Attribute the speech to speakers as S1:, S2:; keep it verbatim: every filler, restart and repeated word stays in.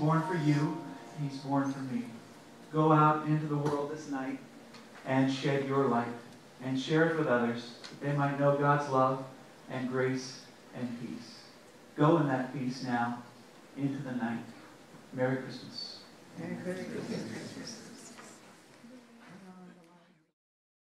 S1: born for you, and he's born for me. Go out into the world this night and shed your light and share it with others, that they might know God's love and grace and peace. Go in that peace now into the night. Merry Christmas.
S2: Merry Christmas.